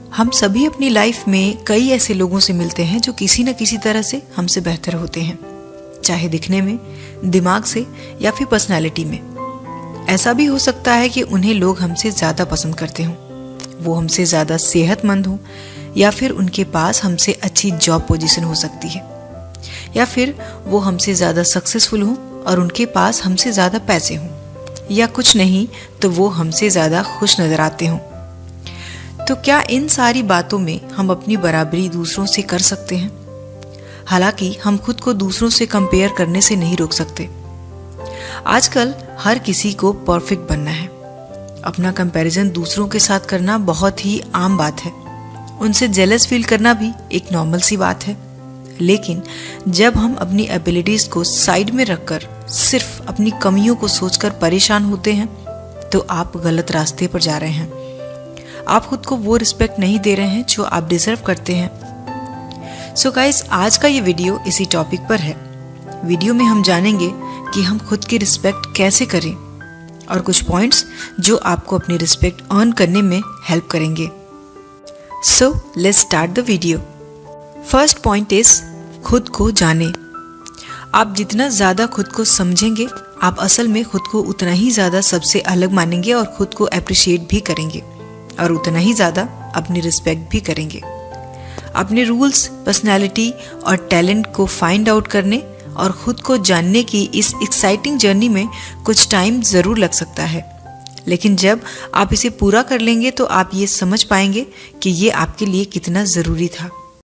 हम सभी अपनी लाइफ में कई ऐसे लोगों से मिलते हैं जो किसी न किसी तरह से हमसे बेहतर होते हैं, चाहे दिखने में, दिमाग से या फिर पर्सनालिटी में। ऐसा भी हो सकता है कि उन्हें लोग हमसे ज़्यादा पसंद करते हों, वो हमसे ज़्यादा सेहतमंद हों, या फिर उनके पास हमसे अच्छी जॉब पोजीशन हो सकती है, या फिर वो हमसे ज़्यादा सक्सेसफुल हों और उनके पास हमसे ज़्यादा पैसे हों, या कुछ नहीं तो वो हमसे ज़्यादा खुश नज़र आते हों। तो क्या इन सारी बातों में हम अपनी बराबरी दूसरों से कर सकते हैं? हालांकि हम खुद को दूसरों से कंपेयर करने से नहीं रोक सकते। आजकल हर किसी को परफेक्ट बनना है। अपना कंपैरिजन दूसरों के साथ करना बहुत ही आम बात है। उनसे जेलस फील करना भी एक नॉर्मल सी बात है। लेकिन जब हम अपनी एबिलिटीज को साइड में रखकर सिर्फ अपनी कमियों को सोचकर परेशान होते हैं तो आप गलत रास्ते पर जा रहे हैं। आप खुद को वो रिस्पेक्ट नहीं दे रहे हैं जो आप डिजर्व करते हैं। सो गाइस, आज का ये वीडियो इसी टॉपिक पर है। वीडियो में हम जानेंगे कि हम खुद की रिस्पेक्ट कैसे करें और कुछ पॉइंट्स जो आपको अपनी रिस्पेक्ट अर्न करने में हेल्प करेंगे। So let's start the video. First point is खुद को जाने। आप जितना ज़्यादा खुद को समझेंगे, आप असल में खुद को उतना ही ज़्यादा सबसे अलग मानेंगे और खुद को अप्रिशिएट भी करेंगे और उतना ही ज़्यादा अपनी रिस्पेक्ट भी करेंगे। अपने रूल्स, पर्सनैलिटी और टैलेंट को फाइंड आउट करने और ख़ुद को जानने की इस एक्साइटिंग जर्नी में कुछ टाइम ज़रूर लग सकता है, लेकिन जब आप इसे पूरा कर लेंगे तो आप ये समझ पाएंगे कि ये आपके लिए कितना ज़रूरी था।